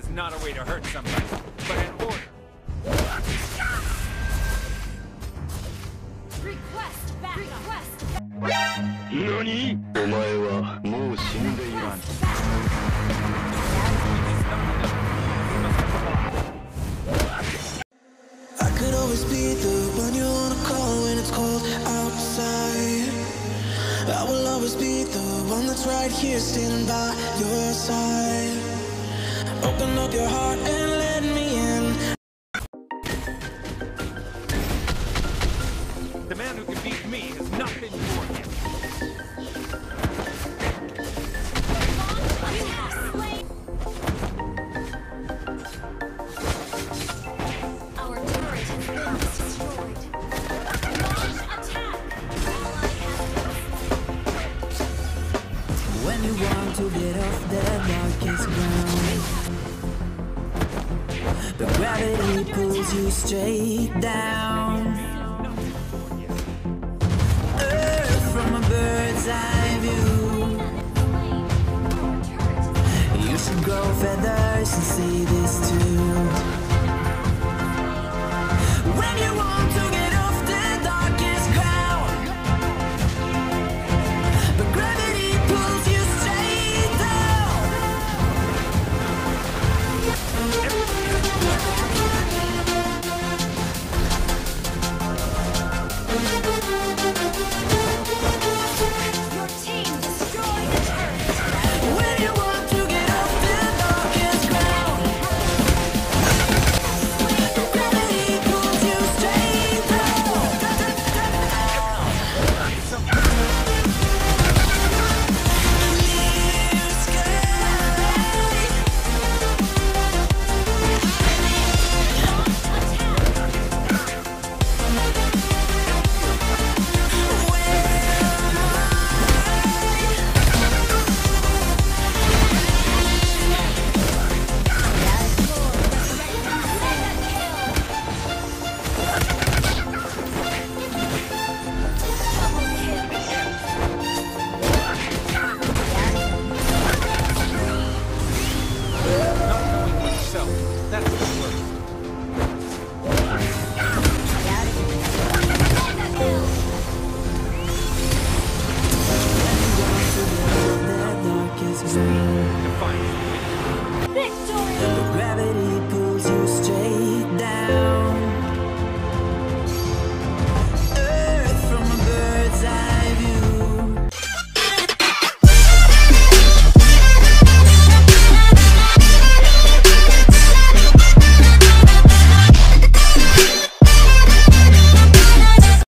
is not a way to hurt somebody, but an order. Request backup. NANI?! お前はもう死んでいる。 I could always be the one you wanna call when it's cold outside. I will always be the one that's right here standing by your side. Open up your heart and let me in. The man who can beat me has not been born yet. Our turret has been destroyed. Launch attack. When you want to get off the darkest ground, the gravity pulls you straight down. Earth from a bird's eye view. You should grow feathers and see this too. When you want to get off the darkest ground, the gravity pulls you straight down. Your team destroyed the turret. When you want to get off the darkest ground, the gravity pulls you straight down. Clear Not knowing yourself, that's the worst. Victory! The gravity pulls you straight down.